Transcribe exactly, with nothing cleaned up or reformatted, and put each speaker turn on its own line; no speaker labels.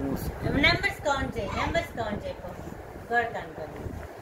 కళ్ళు మూసి
numbers count చేయి నెంబర్స్ కౌంట్ చేయకు గోడ కనుకొని